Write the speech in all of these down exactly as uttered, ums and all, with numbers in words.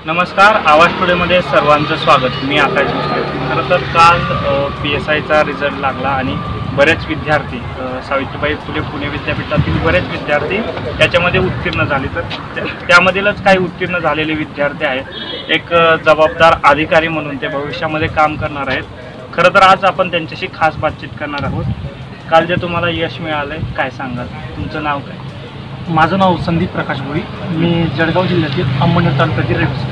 नमस्कार, आवाज टुडेमध्ये सर्वांचं स्वागत. मी आकाश भोसले. खरं तर काल पी एस आयचा रिझल्ट लागला आणि बरेच विद्यार्थी सावित्रीबाई फुले पुणे विद्यापीठातील बरेच विद्यार्थी त्याच्यामध्ये उत्तीर्ण झाले. तर त्यामधीलच काही उत्तीर्ण झालेले विद्यार्थी आहेत. एक जबाबदार अधिकारी म्हणून ते भविष्यामध्ये काम करणार आहेत. खरं तर आज आपण त्यांच्याशी खास बातचीत करणार आहोत. काल जे तुम्हाला यश मिळालं आहे, काय सांगाल? तुमचं नाव काय? माझं नाव संदीप प्रकाश भोई. मी जळगाव जिल्ह्यातील अंबरनाथ तालुक्यातील रेव्स.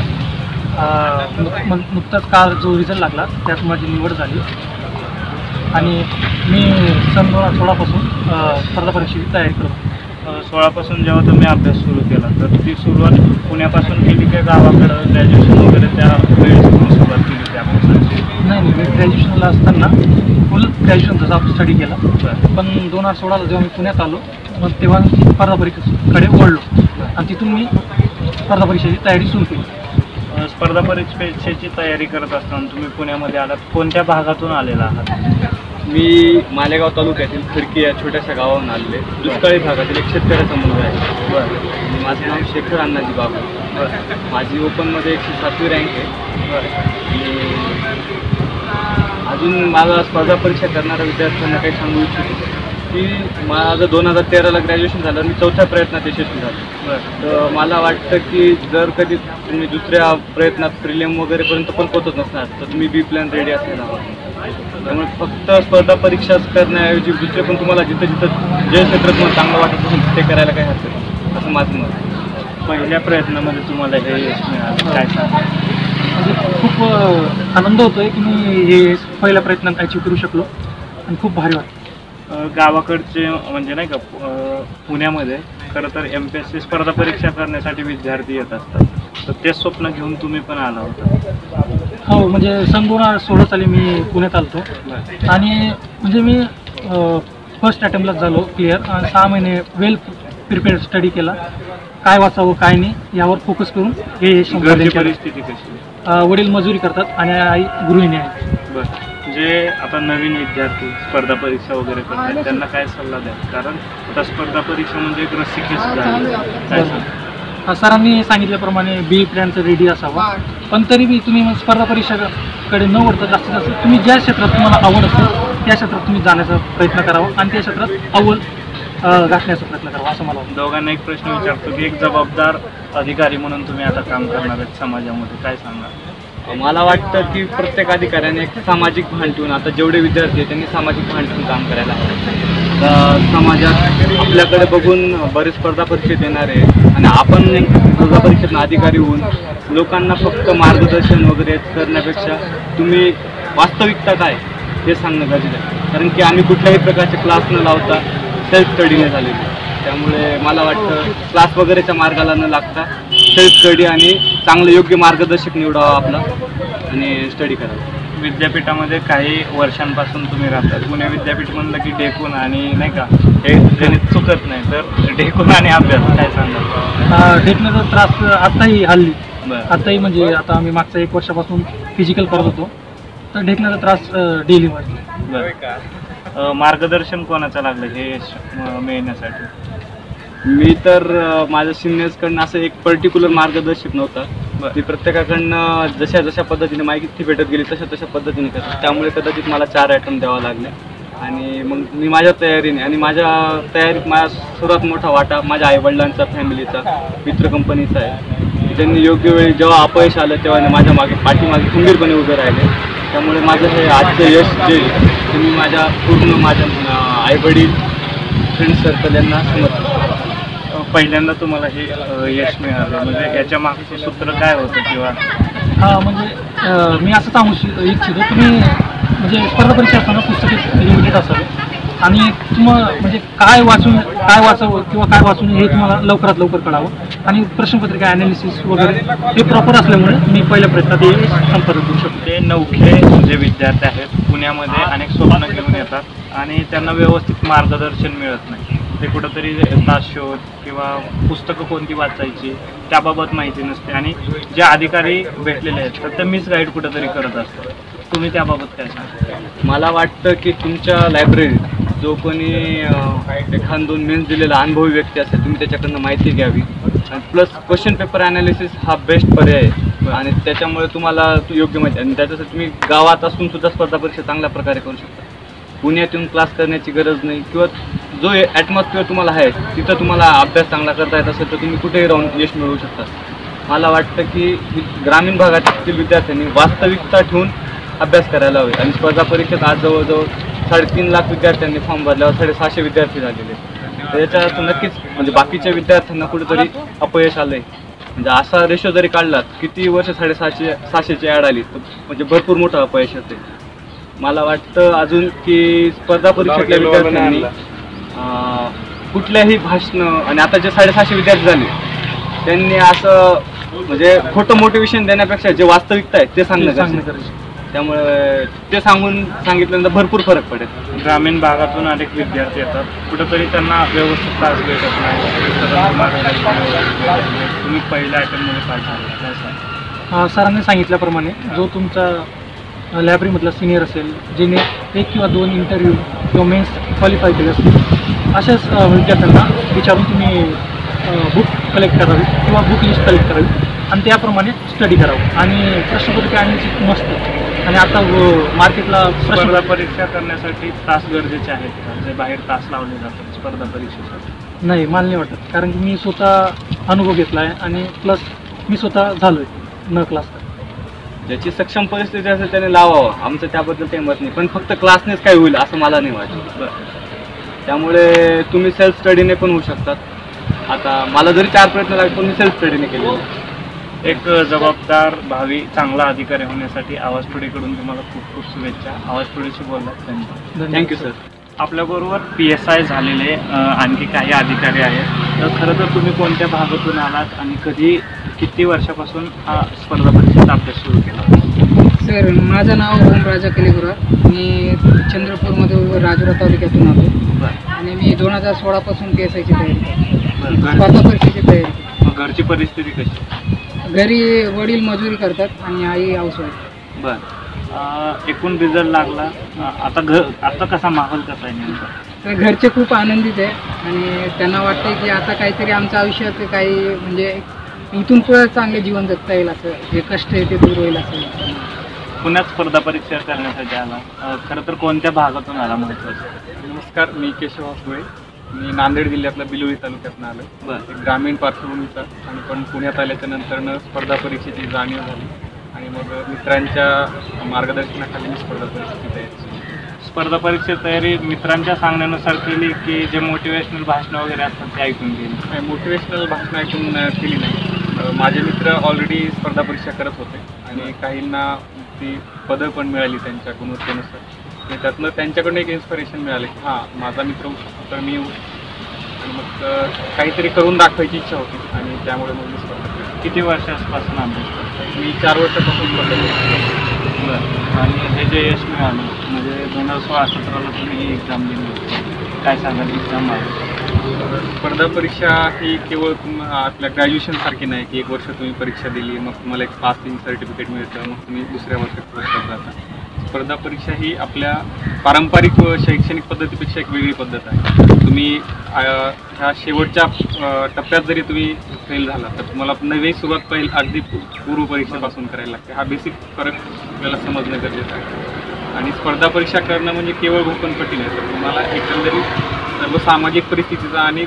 बरं. नुक नुकताच काल जो रिझल्ट लागला त्यात माझी निवड झाली आणि मी सन दोन हजार सोळापासून स्पर्धा परीक्षेची तयारी करतो. सोळापासून जेव्हा तुम्ही अभ्यास सुरू केला तर ती सुरुवात पुण्यापासून केली की गावाकडं ग्रॅज्युएशन वगैरे त्या वेळेस तुम्ही सुरुवात केली त्या अभ्यासाची? नाही नाही मी ग्रॅज्युएशनला असताना फुल ग्रॅज्युएशनचा अभ्यास केला. पण दोन हजार सोळाला जेव्हा मी पुण्यात आलो मग तेव्हा स्पर्धा परीक्षेकडे वळलो आणि तिथून मी स्पर्धा परीक्षेची तयारी सुरू केली. स्पर्धा परीक्षेची तयारी करत असताना तुम्ही पुण्यामध्ये आलात. कोणत्या भागातून आलेला आहात? मी मालेगाव तालुक्यातील खडकी या छोट्याशा गावाहून आलेले. दुष्काळी भागातील एक शेतकऱ्याचा मुलगा आहे. बरं. माझं नाव शेखर अण्णाजी बाबा. बरं. माझी माझी ओपनमध्ये एकशे सातवी रँक आहे. बरं. अजून मला स्पर्धा परीक्षा करणाऱ्या विद्यार्थ्यांना काही सांगू इच्छितो की माझं दोन हजार तेराला ग्रॅज्युएशन झालं. मी चौथ्या प्रयत्नात यशस्वी झालो. बरं. तर मला वाटतं की जर कधी तुम्ही दुसऱ्या प्रयत्नात प्रिलियम वगैरेपर्यंत पण पोहोचत नसणार तर तुम्ही बी प्लॅन रेडी असायला हवं. त्यामुळे फक्त स्पर्धा परीक्षाच करण्याऐवजी दुसरे पण तुम्हाला जिथं जिथं जे क्षेत्रात तुम्हाला चांगलं वाटत असेल ते करायला काही हरकत नाही असं माझं मत आहे. पहिल्या प्रयत्नामध्ये तुम्हाला हे यश मिळालं, काय सांगा? म्हणजे खूप आनंद होतो आहे की मी हे पहिल्या प्रयत्नात अचीव करू शकलो आणि खूप भारी वाटतं. गावाकडचे म्हणजे नाही का पुण्यामध्ये खरं तर एम पी एस सी स्पर्धा परीक्षा करण्यासाठी विद्यार्थी येत असतात. तर ते स्वप्न घेऊन तुम्ही पण आला होता? हो, म्हणजे सन दोन हजार सोळा साली मी पुण्यात आलो आणि म्हणजे मी फर्स्ट अटेम्प्टलाच झालो क्लिअर. सहा महिने वेल प्रिपेअर स्टडी केला. काय वाचावं काय नाही यावर फोकस करून हे घरची परिस्थिती कशी? वडील मजुरी करतात आणि आई गृहिणी आहे. बरं. जे आता नवीन विद्यार्थी स्पर्धा परीक्षा वगैरे करतात त्यांना काय सल्ला द्या? कारण आता स्पर्धा परीक्षा म्हणजे एक रस्सीखेच झाली. काय सांगा? सरांनी सांगितल्याप्रमाणे बी प्लॅनचं रेडी असावा. पण तरी बी तुम्ही स्पर्धा परीक्षेकडे न वळता जास्तीत जास्त तुम्ही ज्या क्षेत्रात तुम्हाला आवड असेल त्या क्षेत्रात तुम्ही जाण्याचा प्रयत्न करावा आणि त्या क्षेत्रात अव्वल गाठण्याचा प्रयत्न करावा असं मला वाटतं. दोघांना एक प्रश्न विचारतो की एक जबाबदार अधिकारी म्हणून तुम्ही आता काम करणार आहेत समाजामध्ये, काय सांगा? मला वाटतं की प्रत्येक अधिकाऱ्याने एक सामाजिक भान ठेवून, आता जेवढे विद्यार्थी आहेत त्यांनी सामाजिक भान ठेवून काम करायला हवं. समाजात आपल्याकडे बघून बरेच स्पर्धा परीक्षेत येणार आहे आणि आपण स्पर्धा परीक्षेतून अधिकारी होऊन लोकांना फक्त मार्गदर्शन वगैरे करण्यापेक्षा तुम्ही वास्तविकता काय हे सांगणं गरजेचं आहे. कारण की आम्ही कुठल्याही प्रकारचे क्लास न लावता सेल्फ स्टडीने झालेले. त्यामुळे मला वाटतं क्लास वगैरेच्या मार्गाला न लागता सेल्फ स्टडी आणि चांगलं योग्य मार्गदर्शक निवडावा आपला आणि स्टडी करावा. विद्यापीठामध्ये काही वर्षांपासून तुम्ही राहतात. पुणे विद्यापीठ म्हणलं की ढेकून आणि नाही का हे गणित चुकत नाही. तर ढेकून आणि अभ्यास काय सांगाल? ढेकण्याचा त्रास आत्ताही हल्ली बरं. आत्ताही म्हणजे आता आम्ही मागच्या एक वर्षापासून फिजिकल करत होतो तर ढेकण्याचा त्रास डेली वाटतो. बरं. मार्गदर्शन कोणाचं लागलं हे मिळण्यासाठी? मी तर माझ्या सिनियर्सकडनं असं एक पर्टिक्युलर मार्गदर्शक नव्हतं. ती प्रत्येकाकडनं जशा जशा पद्धतीने माहिती भेटत गेली तशा तशा पद्धतीने करतात. त्यामुळे कदाचित मला चार आयटम द्यावा लागले आणि मग मी माझ्या तयारीने आणि माझ्या तयारीत माझा सर्वात मोठा वाटा माझ्या आईवडिलांचा, फॅमिलीचा, मित्र कंपनीचा आहे. त्यांनी योग्य वेळी जेव्हा अपयश आलं तेव्हा माझ्या मागे पाठीमागे खंबीरपणे उभे राहिले. त्यामुळे माझं हे आजचं यश जे ते मी माझ्या पूर्ण माझ्या आईवडील, फ्रेंड सर्कल यांना समर्पित करतो. पहिल्यांदा तुम्हाला हे यश मिळालं म्हणजे याच्या मागचं सूत्र काय होतं? किंवा हां म्हणजे मी असं सांगू इच्छितो तुम्ही म्हणजे स्पर्धा परीक्षा असताना पुस्तके लिमिटेड असावे आणि तुम्हाला म्हणजे काय वाचून काय वाचावं किंवा काय वाचून हे तुम्हाला लवकरात लवकर कळावं आणि प्रश्नपत्रिका ॲनालिसिस वगैरे हे प्रॉपर असल्यामुळे मी पहिल्या प्रयत्नात हे संपर्क करू शकतो. ते नवखे जे विद्यार्थी आहेत पुण्यामध्ये अनेक स्वप्न घेऊन येतात आणि त्यांना व्यवस्थित मार्गदर्शन मिळत नाही. ते कुठंतरी तास शोध किंवा पुस्तकं कोणती वाचायची त्याबाबत माहिती नसते आणि जे अधिकारी भेटलेले आहेत तर ते मिस गाईड कुठंतरी करत असतात. तुम्ही त्याबाबत काय सांगा? मला वाटतं की तुमच्या लायब्ररीत जो कोणी एखाद दोन मेन्स दिलेला अनुभवी व्यक्ती असेल तुम्ही त्याच्याकडनं माहिती घ्यावी. आणि प्लस क्वेश्चन पेपर ॲनालिसिस हा बेस्ट पर्याय आहे आणि त्याच्यामुळे तुम्हाला योग्य माहिती आणि त्याच्यासाठी तुम्ही गावात असून सुद्धा स्पर्धा परीक्षा चांगल्या प्रकारे करू शकता. पुण्यात येऊन क्लास करण्याची गरज नाही किंवा जो ॲटमॉस्फिअर तुम्हाला आहे तिथं तुम्हाला अभ्यास चांगला करता येत असेल तर तुम्ही कुठेही राहून यश मिळवू शकता. मला वाटतं की ग्रामीण भागातील विद्यार्थ्यांनी वास्तविकता ठेवून अभ्यास करायला हवे आणि स्पर्धा परीक्षेत आज जवळजवळ साडेतीन लाख विद्यार्थ्यांनी फॉर्म भरल्यावर साडेसहाशे विद्यार्थी झालेले. तर याच्यात नक्कीच म्हणजे बाकीच्या विद्यार्थ्यांना कुठेतरी अपयश आलं आहे. म्हणजे असा रेशो जरी काढलात किती वर्ष साडेसहाशे सहाशेची ॲड आली तर म्हणजे भरपूर मोठं अपयश येते. मला वाटतं अजून की स्पर्धा परीक्षेतल्या विद्यार्थ्यांनी कुठल्याही भाषणं आणि आता जे साडेसहाशे विद्यार्थी झाले त्यांनी असं म्हणजे खोटं मोटिवेशन देण्यापेक्षा जे वास्तविकता आहे ते सांगणं गरजेचं. त्यामुळे ते सांगून सांगितल्यानंतर भरपूर फरक पडेल. ग्रामीण भागातून अनेक विद्यार्थी येतात, कुठंतरी त्यांना व्यवस्थित तास भेटत नाही. तुम्ही पहिल्या आयटममध्ये पास झाला. सरांनी सांगितल्याप्रमाणे जो तुमचा लायब्ररीमधला सिनियर असेल ज्याने एक किंवा दोन इंटरव्ह्यू किंवा मेन्स क्वालिफाय केले असतील अशाच विद्यार्थ्यांना विचारून तुम्ही बुक कलेक्ट करावी किंवा बुक लिस्ट कलेक्ट करावी आणि त्याप्रमाणे स्टडी करावं आणि प्रश्नपत्रिका आणण्याची मस्त. आणि आता मार्केटला स्पर्धा परीक्षा करण्यासाठी तास गरजेचे आहेत का? जे बाहेर तास लावले जातात स्पर्धा परीक्षेसाठी? नाही, मला नाही वाटत. कारण की मी स्वतः अनुभव घेतला आहे आणि प्लस मी स्वतः झालो आहे न क्लास. ज्याची सक्षम परिस्थिती असेल त्याने लावावं, आमचं त्याबद्दल काही मत नाही. पण फक्त क्लासनेच काय होईल असं मला नाही वाटत. त्यामुळे तुम्ही सेल्फ स्टडीने पण होऊ शकतात. आता मला जरी चार प्रयत्न लागले पण मी सेल्फ स्टडीने केले. एक जबाबदार भावी चांगला अधिकारी होण्यासाठी आवाज टुडेकडून तुम्हाला खूप खूप शुभेच्छा. आवाज टुडेशी बोललात त्यांनी थँक्यू सर. आपल्याबरोबर पी एस आय झालेले आणखी काही अधिकारी आहेत. तर खरं तर तुम्ही कोणत्या भागातून आलात आणि कधी किती वर्षापासून हा स्पर्धा परीक्षेचा अभ्यास सुरू केला? सर, माझं नाव ओम राजा कलिगुरा. मी चंद्रपूरमध्ये राजुरा तालुक्यातून आलो आणि मी दोन हजार सोळापासून पी एस आयची तयारी करतो, स्पर्धा परीक्षेची तयारी. मग घरची परिस्थिती कशी? घरी वडील मजुरी करतात आणि आई हाऊसवाईफ. बरं, एकूण रिझल्ट लागला. आता घर आता कसा माहोल कसा आहे नेमका? तर घरचे खूप आनंदित आहे आणि त्यांना वाटतं की आता काहीतरी आमच्या आयुष्यात काही म्हणजे इथून पुढे चांगले जीवन जगता येईल, असं जे कष्ट आहे ते दूर होईल असं. पुण्यात स्पर्धा परीक्षा करण्यासाठी आला. खरं तर कोणत्या भागातून आला महत्त्वाचं? नमस्कार, मी केशव हासुळे. मी नांदेड जिल्ह्यातल्या बिलोली तालुक्यातून आलो. बरं. एक ग्रामीण पार्श्वभूमीचा आणि पण पुण्यात आल्याच्या नंतरनं स्पर्धा परीक्षेची जाणीव झाली आणि मग मित्रांच्या मार्गदर्शनाखाली मी स्पर्धा परीक्षेची तयारी केली. स्पर्धा परीक्षेची तयारी मित्रांच्या सांगण्यानुसार केली की जे मोटिवेशनल भाषणं वगैरे असतात ते ऐकून गेली? नाही, मोटिवेशनल भाषणं ऐकून केली नाही. माझे मित्र ऑलरेडी स्पर्धा परीक्षा करत होते आणि काहींना ती पदं पण मिळाली त्यांच्या गुणवत्तेनुसार. आणि त्यातनं त्यांच्याकडून एक इन्स्पिरेशन मिळालं की हां, माझा मित्र होऊ शकतो तर मी येऊ. आणि मग काहीतरी करून दाखवायची इच्छा होती आणि त्यामुळे मग मी स्पर्धा केली. किती वर्षापासून अभ्यास करतो? मी चार वर्षापासून स्पर्धा केली. बरं. आणि हे जे यश मिळालं म्हणजे दोन हजार सोळा सतराला तुम्ही ही एक्झाम दिली होती, काय सांगाल एक्झाम आहे? स्पर्धा परीक्षा ही केवळ तुम आपल्या ग्रॅज्युएशनसारखी नाही की एक वर्ष तुम्ही परीक्षा दिली मग तुम्हाला एक पासिंग सर्टिफिकेट मिळतं, मग तुम्ही दुसऱ्या वर्षात पुरस्कार जाता. स्पर्धा परीक्षा ही आपल्या पारंपरिक व शैक्षणिक पद्धतीपेक्षा एक वेगळी पद्धत आहे. तुम्ही ह्या शेवटच्या टप्प्यात जरी तुम्ही फेल झाला तर तुम्हाला नवी सुरुवात पहिली अगदी पूर्व परीक्षेपासून करायला लागते. हा बेसिक फरक आपल्याला समजणं गरजेचं आहे. आणि स्पर्धा परीक्षा करणं म्हणजे केवळ भूकन कठीण आहे, तर तुम्हाला एकंदरीत सर्व सामाजिक परिस्थितीचा आणि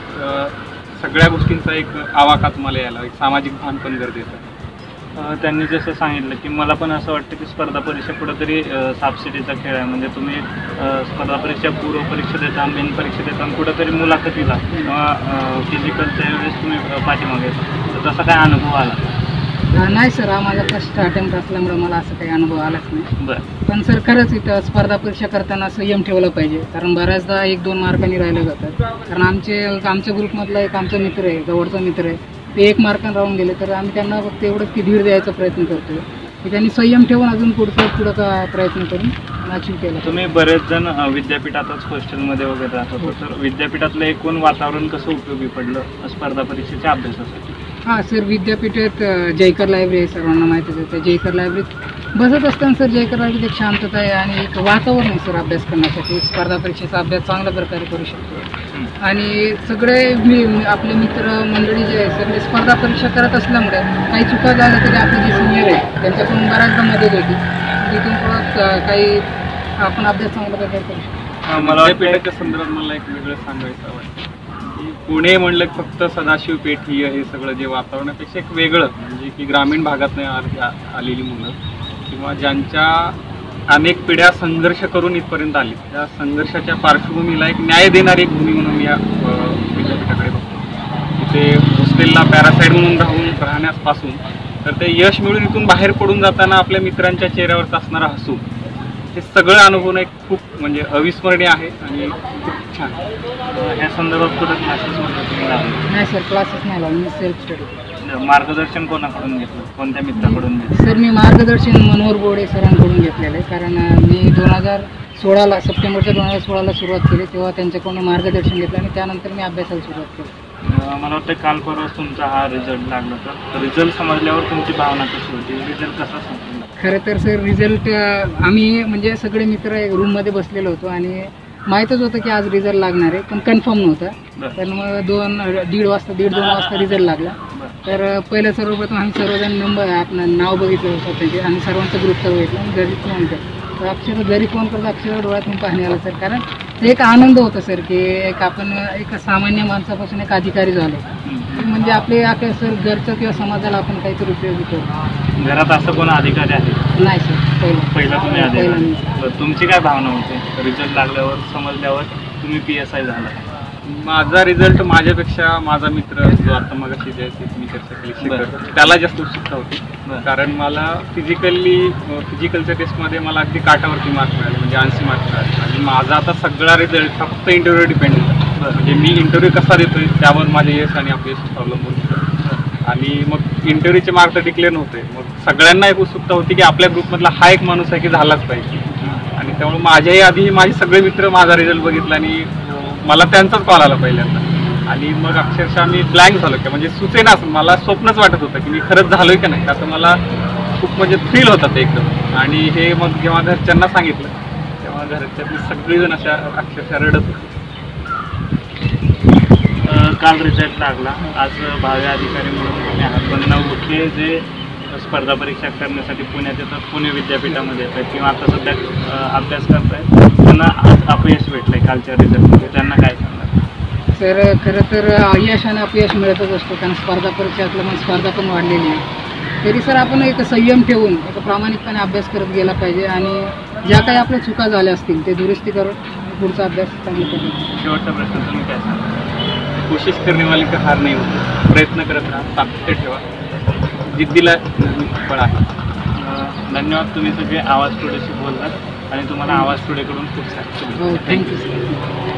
सगळ्या गोष्टींचा एक आवाका तुम्हाला यायला, एक सामाजिक भान पण गरजेचं आहे. त्यांनी जसं सांगितलं की मला पण असं वाटतं की स्पर्धा परीक्षा कुठंतरी सापशिडीचा खेळ आहे. म्हणजे तुम्ही स्पर्धा परीक्षा पूर्व परीक्षा देता, मेन परीक्षा देता आणि कुठंतरी मुलाखतीला किंवा फिजिकलच्या वेळेस तुम्ही पाठीमागे येता, तर तसा काय अनुभव आला? नाही सर, हा माझा फर्स्ट अटेम्प्ट असल्यामुळे मला असं काही अनुभव आलाच नाही. बरं. पण सर खरंच इथं स्पर्धा परीक्षा करताना संयम ठेवला पाहिजे, कारण बऱ्याचदा एक दोन मार्कांनी राहिलं जातात. कारण आमचे आमच्या ग्रुपमधला एक आमचा मित्र आहे, जवळचा मित्र आहे, ते एक मार्काने राहून गेले तर आम्ही त्यांना फक्त एवढंच की धीर द्यायचा प्रयत्न करतो की त्यांनी संयम ठेवून अजून पुढचं पुढं का प्रयत्न करून अचीव केला. तुम्ही बरेच जण विद्यापीठातच हॉस्टेलमध्ये वगैरे राहत होतो, तर विद्यापीठातलं एकूण वातावरण कसं उपयोगी पडलं स्पर्धा परीक्षेच्या अभ्यासासाठी? हां सर, विद्यापीठात अ, जयकर लायब्ररी आहे, सर्वांना माहितीच आहे. त्या जयकर लायब्ररीत बसत असताना सर जयकर लायब्ररीत एक शांतता आहे आणि एक वातावरण आहे सर अभ्यास करण्यासाठी. स्पर्धा परीक्षेचा अभ्यास चांगल्या प्रकारे करू शकतो आणि सगळे मी आपले मित्र मंडळी जे आहे सगळे स्पर्धा परीक्षा करत असल्यामुळे काही चुका झाल्या तरी आपले जे सिनियर आहे त्यांच्याकडून बऱ्याचदा मदत होती. तिथून परत अ, काही आपण अभ्यास चांगल्या प्रकारे करू शकतो. मला वाटतं विद्यापीठाच्या संदर्भात मला एक वेगळं सांगायचं वाटतं की पुणे म्हणलं की फक्त सदाशिव पेठ ही हे सगळं जे वातावरणापेक्षा एक वेगळं म्हणजे की ग्रामीण भागात नाही आलेली मुलं किंवा ज्यांच्या अनेक पिढ्या संघर्ष करून इथपर्यंत आली त्या संघर्षाच्या पार्श्वभूमीला एक न्याय देणारी एक भूमी म्हणून या विद्यापीठाकडे बघतो. इथे हॉस्टेलला पॅरासाईड म्हणून राहून राहण्यापासून तर ते यश मिळून इथून बाहेर पडून जाताना आपल्या मित्रांच्या चेहऱ्यावरच असणारा हसू हे सगळं अनुभवणं एक खूप म्हणजे अविस्मरणीय आहे आणि खूप छान. या संदर्भात कुठं क्लासेस वगैरे तुम्ही लावले? नाही सर, क्लासेस नाही लावले, मी सेल्फ स्टडी. मार्गदर्शन कोणाकडून घेतलं, कोणत्या मित्राकडून घेतलं? सर मी मार्गदर्शन मनोहर बोडे सरांकडून घेतलेलं आहे. कारण अ, मी दोन हजार सोळाला सप्टेंबरच्या दोन हजार सोळाला सुरुवात केली तेव्हा त्यांच्याकडून मार्गदर्शन घेतलं आणि त्यानंतर मी अभ्यासाला सुरुवात केली. अं, मला वाटतं काल परवाच तुमचा हा रिझल्ट लागला, तर रिझल्ट समजल्यावर तुमची भावना कशी होती? रिझल्ट कसा समजला? खरं तर सर रिझल्ट आम्ही म्हणजे सगळे मित्र एक रूममध्ये बसलेलो होतो आणि माहीतच होतं की आज रिझल्ट लागणार आहे पण कन्फर्म नव्हता. बरं. तर मग दोन दीड वाजता दीड दोन वाजता रिझल्ट लागला. तर पहिलं सर्वप्रथम आम्ही सर्वजण नंबर आपलं नाव बघितलं स्वतःचे आणि सर्वांचा ग्रुपचा बघितला आणि घरी फोन केला. तर अक्षर घरी फोन करता अक्षर डोळ्यातून पाहणे आलं सर. कारण ते एक आनंद होता सर की एक आपण एक सामान्य माणसापासून एक अधिकारी झालो म्हणजे आपले आपल्या सर घरचं किंवा समाजाला आपण काहीतरी उपयोगी करू. घरात असं कोण अधिकारी आहे? नाही सर, पहिलं पहिला तुम्ही पहिला अधिकारी. मी. बरं, तुमची काय भावना होती रिझल्ट लागल्यावर समजल्यावर तुम्ही पी एस आय झाला? माझा रिझल्ट माझ्यापेक्षा माझा मित्र जो आता मगाशी जे मी चर्चा केली शेखर, त्याला जास्त उत्सुकता होती. कारण मला फिजिकली फिजिकलच्या टेस्टमध्ये मला अगदी काटावरती मार्क मिळाले म्हणजे ऐंशी मार्क मिळाले आणि माझा आता सगळा रिझल्ट फक्त इंटरव्ह्यू डिपेंड होता. म्हणजे मी इंटरव्ह्यू कसा देतोय त्यावर माझे यश आणि अपयश अवलंबून होतं. आणि मग इंटरव्ह्यूचे मार्क तर डिक्लेअर नव्हते. मग सगळ्यांना एक उत्सुकता होती की आपल्या ग्रुपमधला हा एक माणूस आहे की झालाच पाहिजे. आणि त्यामुळे माझ्याही आधी माझे सगळे मित्र माझा रिझल्ट बघितला आणि मला त्यांचाच कॉल आला पहिल्यांदा आणि मग अक्षरशः मी ब्लँक झालो की म्हणजे सुचेना मला स्वप्नच वाटत होतं की मी खरंच झालोय का नाही. असं मला खूप म्हणजे थ्रिल होतं ते एकदम. आणि हे मग जेव्हा घरच्यांना सांगितलं तेव्हा घरच्यांनी सगळेजण अशा अक्षरशः रडत होते. काल रिझल्ट लागला, आज भावी अधिकारी म्हणून तुम्ही आहात, पण नवखे जे स्पर्धा परीक्षा करण्यासाठी पुण्यात येतात, पुणे विद्यापीठामध्ये येतात किंवा आता सध्या अ, अभ्यास करतायत, त्यांना आज अपयश भेटलं आहे कालच्या रिझल्टमध्ये, त्यांना काय सांगणार? सर खरं तर यश आणि अपयश मिळतच असतो कारण स्पर्धा परीक्षा असल्यामुळे स्पर्धा पण वाढलेली आहे. तरी सर आपण एक संयम ठेवून एक प्रामाणिकपणे अभ्यास करत गेला पाहिजे आणि ज्या काही आपल्या चुका झाल्या असतील ते दुरुस्ती करून पुढचा अभ्यास चांगला पाहिजे. शेवटचा प्रश्न तुम्ही काय सांगा? कोशिश करणे वाली का हार नाही होती. प्रयत्न करत राहा, सातत्य ठेवा, जिद्दीला फळ आहे. अ, धन्यवाद, तुम्ही सगळे आवाज टुडेशी बोललात आणि तुम्हाला आवाज टुडेकडून खूप सारे हो, थँक्यू सर.